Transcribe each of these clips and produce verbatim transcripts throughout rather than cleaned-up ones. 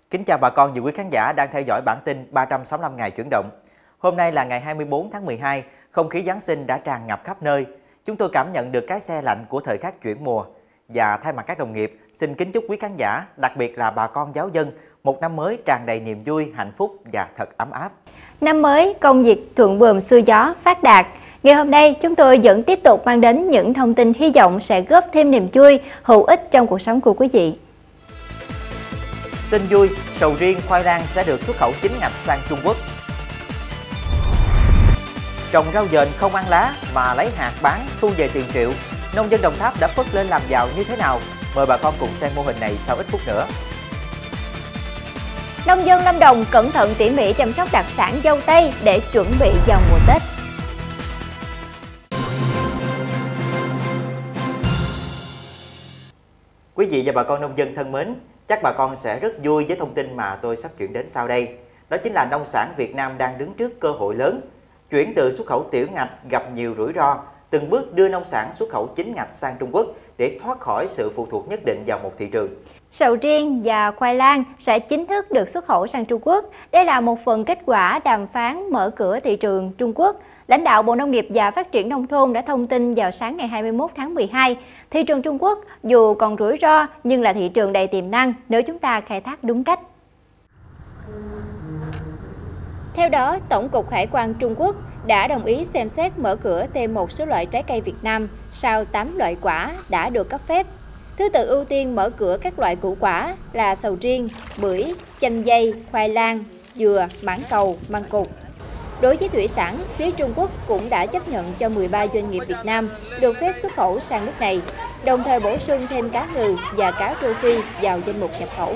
Kính chào bà con và quý khán giả đang theo dõi bản tin ba trăm sáu mươi lăm ngày chuyển động. Hôm nay là ngày hai mươi tư tháng mười hai, không khí Giáng sinh đã tràn ngập khắp nơi. Chúng tôi cảm nhận được cái se lạnh của thời khắc chuyển mùa. Và thay mặt các đồng nghiệp, xin kính chúc quý khán giả, đặc biệt là bà con giáo dân, một năm mới tràn đầy niềm vui, hạnh phúc và thật ấm áp. Năm mới, công việc thuận buồm xuôi gió, phát đạt. Ngày hôm nay, chúng tôi vẫn tiếp tục mang đến những thông tin hy vọng sẽ góp thêm niềm vui, hữu ích trong cuộc sống của quý vị. Tin vui, sầu riêng, khoai lang sẽ được xuất khẩu chính ngạch sang Trung Quốc. Trồng rau dền không ăn lá mà lấy hạt bán thu về tiền triệu. Nông dân Đồng Tháp đã phất lên làm giàu như thế nào? Mời bà con cùng xem mô hình này sau ít phút nữa. Nông dân Lâm Đồng cẩn thận tỉ mỉ chăm sóc đặc sản dâu tây để chuẩn bị vào mùa Tết. Quý vị và bà con nông dân thân mến, chắc bà con sẽ rất vui với thông tin mà tôi sắp chuyển đến sau đây. Đó chính là nông sản Việt Nam đang đứng trước cơ hội lớn. Chuyển từ xuất khẩu tiểu ngạch gặp nhiều rủi ro, từng bước đưa nông sản xuất khẩu chính ngạch sang Trung Quốc để thoát khỏi sự phụ thuộc nhất định vào một thị trường. Sầu riêng và khoai lang sẽ chính thức được xuất khẩu sang Trung Quốc. Đây là một phần kết quả đàm phán mở cửa thị trường Trung Quốc. Lãnh đạo Bộ Nông nghiệp và Phát triển Nông thôn đã thông tin vào sáng ngày hai mươi mốt tháng mười hai. Thị trường Trung Quốc dù còn rủi ro nhưng là thị trường đầy tiềm năng nếu chúng ta khai thác đúng cách. Theo đó, Tổng cục Hải quan Trung Quốc đã đồng ý xem xét mở cửa thêm một số loại trái cây Việt Nam sau tám loại quả đã được cấp phép. Thứ tự ưu tiên mở cửa các loại củ quả là sầu riêng, bưởi, chanh dây, khoai lang, dừa, mãng cầu, măng cụt. Đối với thủy sản, phía Trung Quốc cũng đã chấp nhận cho mười ba doanh nghiệp Việt Nam được phép xuất khẩu sang nước này, đồng thời bổ sung thêm cá ngừ và cá rô phi vào danh mục nhập khẩu.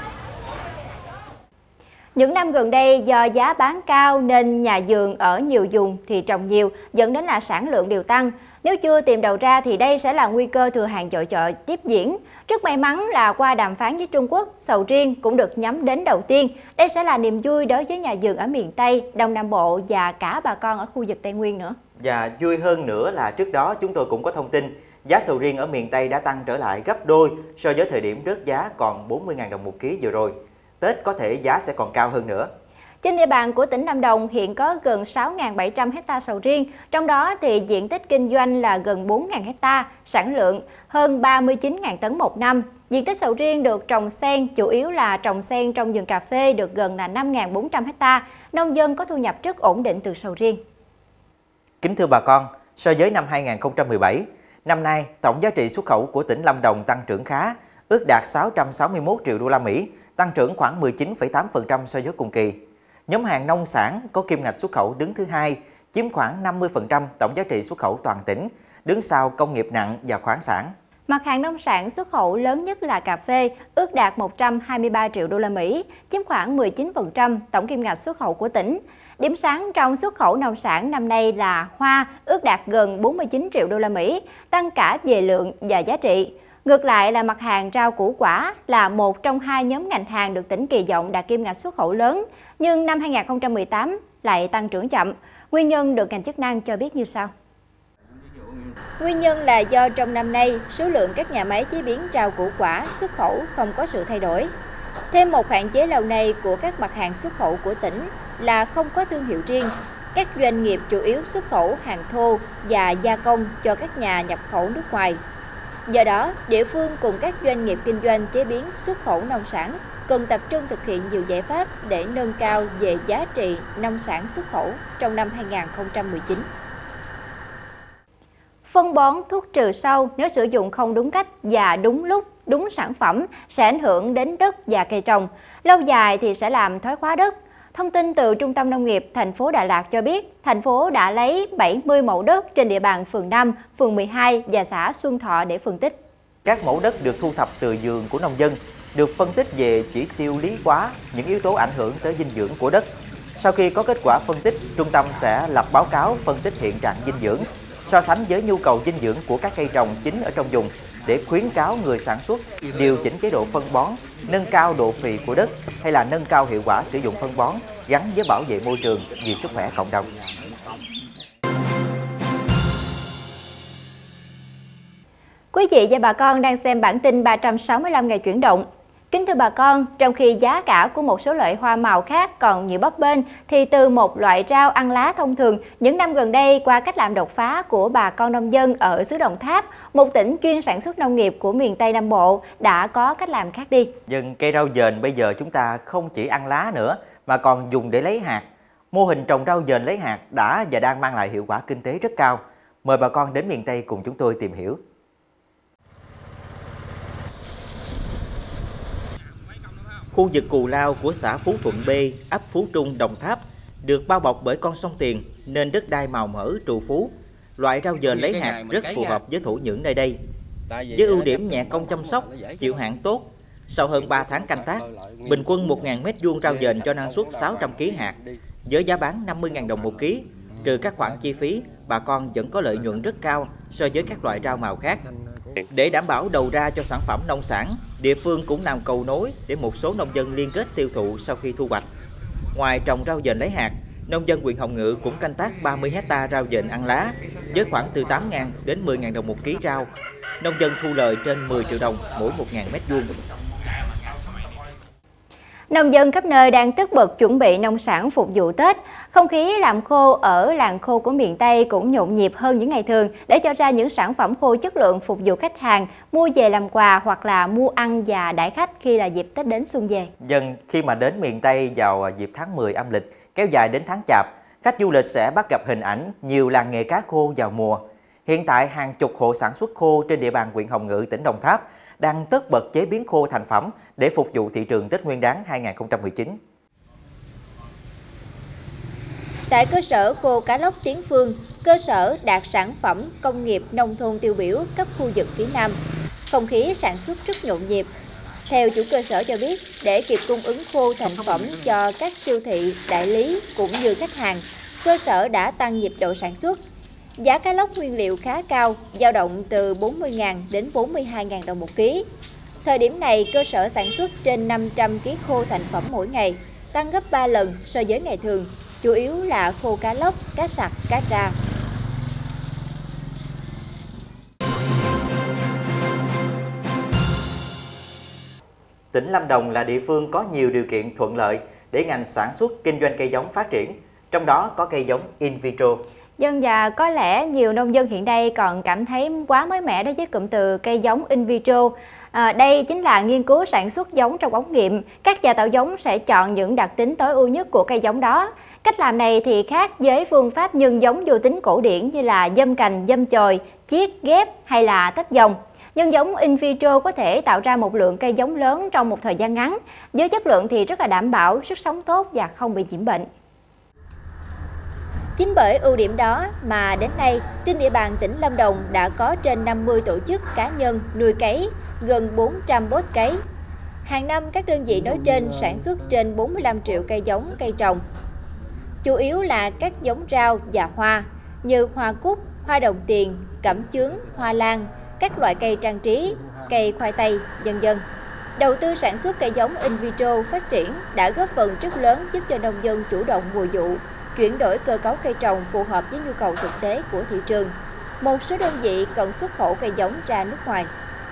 Những năm gần đây, do giá bán cao nên nhà vườn ở nhiều vùng thì trồng nhiều, dẫn đến là sản lượng đều tăng. Nếu chưa tìm đầu ra thì đây sẽ là nguy cơ thừa hàng dội chợ tiếp diễn. Rất may mắn là qua đàm phán với Trung Quốc, sầu riêng cũng được nhắm đến đầu tiên. Đây sẽ là niềm vui đối với nhà vườn ở miền Tây, Đông Nam Bộ và cả bà con ở khu vực Tây Nguyên nữa. Và vui hơn nữa là trước đó chúng tôi cũng có thông tin giá sầu riêng ở miền Tây đã tăng trở lại gấp đôi so với thời điểm rớt giá còn bốn mươi nghìn đồng một ký vừa rồi. Tết có thể giá sẽ còn cao hơn nữa. Trên địa bàn của tỉnh Lâm Đồng hiện có gần sáu nghìn bảy trăm héc ta sầu riêng, trong đó thì diện tích kinh doanh là gần bốn nghìn héc ta, sản lượng hơn ba mươi chín nghìn tấn một năm. Diện tích sầu riêng được trồng xen chủ yếu là trồng xen trong vườn cà phê được gần là năm nghìn bốn trăm héc ta. Nông dân có thu nhập rất ổn định từ sầu riêng. Kính thưa bà con, so với năm hai nghìn không trăm mười bảy, năm nay tổng giá trị xuất khẩu của tỉnh Lâm Đồng tăng trưởng khá, ước đạt sáu trăm sáu mươi mốt triệu đô la Mỹ, tăng trưởng khoảng mười chín phẩy tám phần trăm so với cùng kỳ. Nhóm hàng nông sản có kim ngạch xuất khẩu đứng thứ hai, chiếm khoảng năm mươi phần trăm tổng giá trị xuất khẩu toàn tỉnh, đứng sau công nghiệp nặng và khoáng sản. Mặt hàng nông sản xuất khẩu lớn nhất là cà phê, ước đạt một trăm hai mươi ba triệu đô la Mỹ, chiếm khoảng mười chín phần trăm tổng kim ngạch xuất khẩu của tỉnh. Điểm sáng trong xuất khẩu nông sản năm nay là hoa, ước đạt gần bốn mươi chín triệu đô la Mỹ, tăng cả về lượng và giá trị. Ngược lại là mặt hàng rau củ quả là một trong hai nhóm ngành hàng được tỉnh kỳ vọng đạt kim ngạch xuất khẩu lớn, nhưng năm hai nghìn không trăm mười tám lại tăng trưởng chậm. Nguyên nhân được ngành chức năng cho biết như sau. Nguyên nhân là do trong năm nay, số lượng các nhà máy chế biến rau củ quả xuất khẩu không có sự thay đổi. Thêm một hạn chế lâu nay của các mặt hàng xuất khẩu của tỉnh là không có thương hiệu riêng. Các doanh nghiệp chủ yếu xuất khẩu hàng thô và gia công cho các nhà nhập khẩu nước ngoài. Do đó, địa phương cùng các doanh nghiệp kinh doanh chế biến xuất khẩu nông sản cần tập trung thực hiện nhiều giải pháp để nâng cao về giá trị nông sản xuất khẩu trong năm hai nghìn không trăm mười chín. Phân bón, thuốc trừ sâu nếu sử dụng không đúng cách và đúng lúc, đúng sản phẩm sẽ ảnh hưởng đến đất và cây trồng. Lâu dài thì sẽ làm thoái hóa đất. Thông tin từ Trung tâm Nông nghiệp thành phố Đà Lạt cho biết, thành phố đã lấy bảy mươi mẫu đất trên địa bàn phường năm, phường mười hai và xã Xuân Thọ để phân tích. Các mẫu đất được thu thập từ vườn của nông dân, được phân tích về chỉ tiêu lý hóa, những yếu tố ảnh hưởng tới dinh dưỡng của đất. Sau khi có kết quả phân tích, trung tâm sẽ lập báo cáo phân tích hiện trạng dinh dưỡng, so sánh với nhu cầu dinh dưỡng của các cây trồng chính ở trong vùng để khuyến cáo người sản xuất điều chỉnh chế độ phân bón, nâng cao độ phì của đất hay là nâng cao hiệu quả sử dụng phân bón gắn với bảo vệ môi trường vì sức khỏe cộng đồng. Quý vị và bà con đang xem bản tin ba trăm sáu mươi lăm ngày chuyển động. Kính thưa bà con, trong khi giá cả của một số loại hoa màu khác còn nhiều bấp bênh, thì từ một loại rau ăn lá thông thường, những năm gần đây qua cách làm đột phá của bà con nông dân ở xứ Đồng Tháp, một tỉnh chuyên sản xuất nông nghiệp của miền Tây Nam Bộ, đã có cách làm khác đi. Dân cây rau dền bây giờ chúng ta không chỉ ăn lá nữa mà còn dùng để lấy hạt. Mô hình trồng rau dền lấy hạt đã và đang mang lại hiệu quả kinh tế rất cao. Mời bà con đến miền Tây cùng chúng tôi tìm hiểu. Khu vực Cù Lao của xã Phú Thuận B, ấp Phú Trung, Đồng Tháp được bao bọc bởi con sông Tiền nên đất đai màu mỡ trù phú. Loại rau dền lấy hạt rất phù hợp với thổ nhưỡng nơi đây. Với ưu điểm nhẹ công chăm sóc, chịu hạn tốt, sau hơn ba tháng canh tác, bình quân một nghìn mét vuông rau dền cho năng suất sáu trăm ki lô gam hạt, với giá bán năm mươi nghìn đồng một ký. Trừ các khoản chi phí, bà con vẫn có lợi nhuận rất cao so với các loại rau màu khác. Để đảm bảo đầu ra cho sản phẩm nông sản, địa phương cũng làm cầu nối để một số nông dân liên kết tiêu thụ sau khi thu hoạch. Ngoài trồng rau dền lấy hạt, nông dân huyện Hồng Ngự cũng canh tác ba mươi héc ta rau dền ăn lá với khoảng từ tám nghìn đến mười nghìn đồng một ký rau. Nông dân thu lời trên mười triệu đồng mỗi một nghìn mét vuông. Nông dân khắp nơi đang tất bật chuẩn bị nông sản phục vụ Tết. Không khí làm khô ở làng khô của miền Tây cũng nhộn nhịp hơn những ngày thường để cho ra những sản phẩm khô chất lượng phục vụ khách hàng mua về làm quà hoặc là mua ăn và đãi khách khi là dịp Tết đến xuân về. Dân khi mà đến miền Tây vào dịp tháng mười âm lịch kéo dài đến tháng Chạp, khách du lịch sẽ bắt gặp hình ảnh nhiều làng nghề cá khô vào mùa. Hiện tại hàng chục hộ sản xuất khô trên địa bàn huyện Hồng Ngự, tỉnh Đồng Tháp đang tất bật chế biến khô thành phẩm để phục vụ thị trường Tết Nguyên đán hai nghìn không trăm mười chín. Tại cơ sở khô Cá Lóc Tiến Phương, cơ sở đạt sản phẩm công nghiệp nông thôn tiêu biểu cấp khu vực phía Nam, không khí sản xuất rất nhộn nhịp. Theo chủ cơ sở cho biết, để kịp cung ứng khô thành phẩm cho các siêu thị, đại lý cũng như khách hàng, cơ sở đã tăng nhịp độ sản xuất. Giá cá lóc nguyên liệu khá cao, dao động từ bốn mươi nghìn đến bốn mươi hai nghìn đồng một ký. Thời điểm này, cơ sở sản xuất trên năm trăm ký khô thành phẩm mỗi ngày, tăng gấp ba lần so với ngày thường, chủ yếu là khô cá lóc, cá sặc, cá tra. Tỉnh Lâm Đồng là địa phương có nhiều điều kiện thuận lợi để ngành sản xuất kinh doanh cây giống phát triển, trong đó có cây giống in vitro. Dân và có lẽ nhiều nông dân hiện nay còn cảm thấy quá mới mẻ đối với cụm từ cây giống in vitro. À, đây chính là nghiên cứu sản xuất giống trong ống nghiệm. Các nhà tạo giống sẽ chọn những đặc tính tối ưu nhất của cây giống đó. Cách làm này thì khác với phương pháp nhân giống vô tính cổ điển như là dâm cành, dâm chồi, chiết, ghép hay là tách dòng. Nhân giống in vitro có thể tạo ra một lượng cây giống lớn trong một thời gian ngắn, với chất lượng thì rất là đảm bảo, sức sống tốt và không bị nhiễm bệnh. Chính bởi ưu điểm đó mà đến nay, trên địa bàn tỉnh Lâm Đồng đã có trên năm mươi tổ chức cá nhân nuôi cấy, gần bốn trăm bốt cấy. Hàng năm, các đơn vị nói trên sản xuất trên bốn mươi lăm triệu cây giống cây trồng. Chủ yếu là các giống rau và hoa như hoa cúc, hoa đồng tiền, cẩm chướng, hoa lan, các loại cây trang trí, cây khoai tây, vân vân. Đầu tư sản xuất cây giống in vitro phát triển đã góp phần rất lớn giúp cho nông dân chủ động mùa vụ, chuyển đổi cơ cấu cây trồng phù hợp với nhu cầu thực tế của thị trường. Một số đơn vị cần xuất khẩu cây giống ra nước ngoài.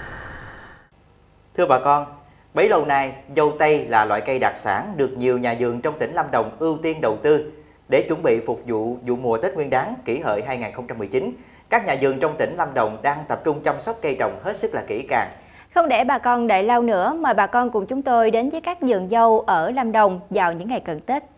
Thưa bà con, bấy lâu nay, dâu tây là loại cây đặc sản được nhiều nhà vườn trong tỉnh Lâm Đồng ưu tiên đầu tư. Để chuẩn bị phục vụ vụ mùa Tết Nguyên đán Kỷ Hợi hai nghìn không trăm mười chín, các nhà vườn trong tỉnh Lâm Đồng đang tập trung chăm sóc cây trồng hết sức là kỹ càng. Không để bà con đợi lâu nữa, mời bà con cùng chúng tôi đến với các vườn dâu ở Lâm Đồng vào những ngày cận Tết.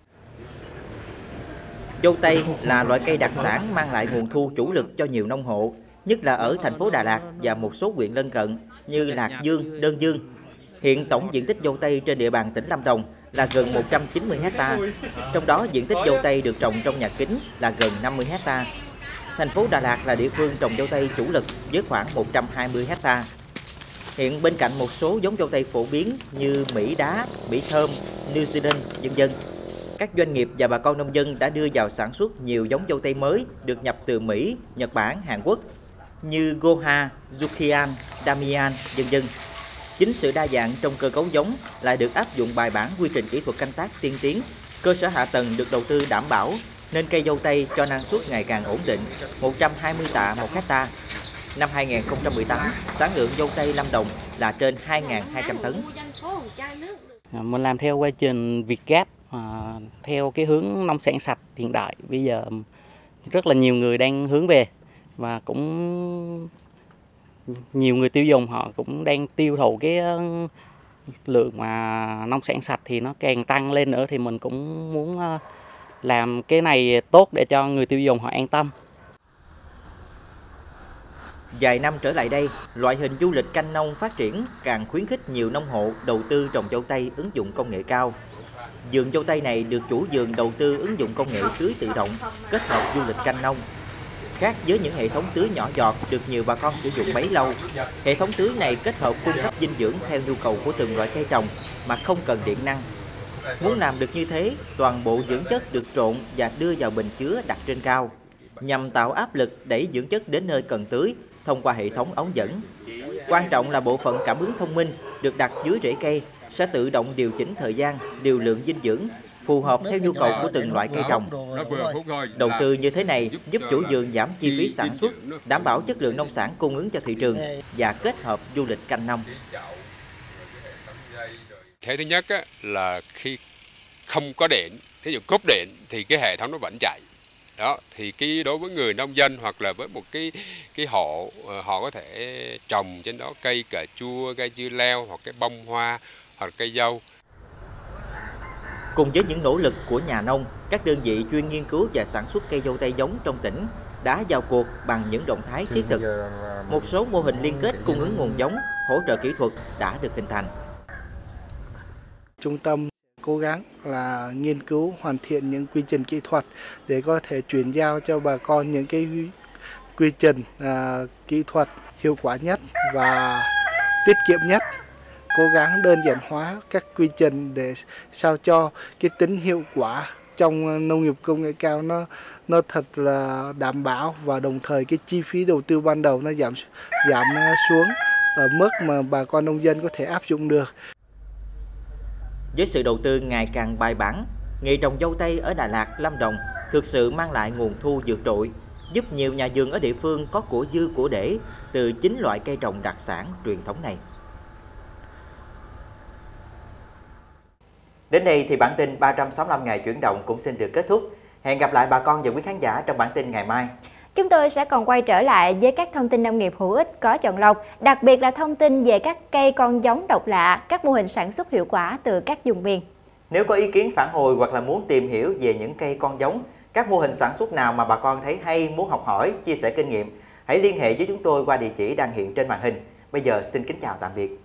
Dâu tây là loại cây đặc sản mang lại nguồn thu chủ lực cho nhiều nông hộ, nhất là ở thành phố Đà Lạt và một số huyện lân cận như Lạc Dương, Đơn Dương. Hiện tổng diện tích dâu tây trên địa bàn tỉnh Lâm Đồng là gần một trăm chín mươi héc ta, trong đó diện tích dâu tây được trồng trong nhà kính là gần năm mươi héc ta. Thành phố Đà Lạt là địa phương trồng dâu tây chủ lực với khoảng một trăm hai mươi héc ta. Hiện bên cạnh một số giống dâu tây phổ biến như Mỹ Đá, Mỹ Thơm, New Zealand, vân vân, các doanh nghiệp và bà con nông dân đã đưa vào sản xuất nhiều giống dâu tây mới được nhập từ Mỹ, Nhật Bản, Hàn Quốc như Goha, Zukian, Damian, vân vân. Chính sự đa dạng trong cơ cấu giống lại được áp dụng bài bản quy trình kỹ thuật canh tác tiên tiến, cơ sở hạ tầng được đầu tư đảm bảo nên cây dâu tây cho năng suất ngày càng ổn định, một trăm hai mươi tạ một hecta. Năm hai nghìn không trăm mười tám, sản lượng dâu tây Lâm Đồng là trên hai nghìn hai trăm tấn. Mình làm theo quy trình Việt Gáp, à, theo cái hướng nông sản sạch hiện đại. Bây giờ rất là nhiều người đang hướng về và cũng nhiều người tiêu dùng họ cũng đang tiêu thụ cái lượng mà nông sản sạch thì nó càng tăng lên nữa, thì mình cũng muốn làm cái này tốt để cho người tiêu dùng họ an tâm. Vài năm trở lại đây, loại hình du lịch canh nông phát triển càng khuyến khích nhiều nông hộ đầu tư trồng dâu tây ứng dụng công nghệ cao. Vườn dâu tây này được chủ vườn đầu tư ứng dụng công nghệ tưới tự động, kết hợp du lịch canh nông. Khác với những hệ thống tưới nhỏ giọt được nhiều bà con sử dụng bấy lâu, hệ thống tưới này kết hợp cung cấp dinh dưỡng theo nhu cầu của từng loại cây trồng mà không cần điện năng. Muốn làm được như thế, toàn bộ dưỡng chất được trộn và đưa vào bình chứa đặt trên cao, nhằm tạo áp lực đẩy dưỡng chất đến nơi cần tưới thông qua hệ thống ống dẫn. Quan trọng là bộ phận cảm ứng thông minh được đặt dưới rễ cây sẽ tự động điều chỉnh thời gian, liều lượng dinh dưỡng phù hợp theo nhu cầu của từng loại cây trồng. Đầu tư như thế này giúp chủ vườn giảm chi phí sản xuất, đảm bảo chất lượng nông sản cung ứng cho thị trường và kết hợp du lịch canh nông. Cái thứ nhất á, là khi không có điện, thí dụ cúp điện thì cái hệ thống nó vẫn chạy. Đó, thì cái đối với người nông dân hoặc là với một cái cái hộ, họ có thể trồng trên đó cây cà chua, cây dưa leo hoặc cái bông hoa hoặc cây dâu. Cùng với những nỗ lực của nhà nông, các đơn vị chuyên nghiên cứu và sản xuất cây dâu tây giống trong tỉnh đã vào cuộc bằng những động thái thiết thực. Một số mô hình liên kết cung ứng nguồn giống, hỗ trợ kỹ thuật đã được hình thành. Trung tâm cố gắng là nghiên cứu hoàn thiện những quy trình kỹ thuật để có thể chuyển giao cho bà con những cái quy trình à, kỹ thuật hiệu quả nhất và tiết kiệm nhất. Cố gắng đơn giản hóa các quy trình để sao cho cái tính hiệu quả trong nông nghiệp công nghệ cao nó nó thật là đảm bảo, và đồng thời cái chi phí đầu tư ban đầu nó giảm giảm xuống ở mức mà bà con nông dân có thể áp dụng được. Với sự đầu tư ngày càng bài bản, nghề trồng dâu tây ở Đà Lạt, Lâm Đồng thực sự mang lại nguồn thu vượt trội, giúp nhiều nhà vườn ở địa phương có của dư của để từ chính loại cây trồng đặc sản truyền thống này. Đến đây thì bản tin ba trăm sáu mươi lăm ngày chuyển động cũng xin được kết thúc. Hẹn gặp lại bà con và quý khán giả trong bản tin ngày mai. Chúng tôi sẽ còn quay trở lại với các thông tin nông nghiệp hữu ích có chọn lọc, đặc biệt là thông tin về các cây con giống độc lạ, các mô hình sản xuất hiệu quả từ các vùng miền. Nếu có ý kiến phản hồi hoặc là muốn tìm hiểu về những cây con giống, các mô hình sản xuất nào mà bà con thấy hay, muốn học hỏi, chia sẻ kinh nghiệm, hãy liên hệ với chúng tôi qua địa chỉ đang hiện trên màn hình. Bây giờ xin kính chào tạm biệt.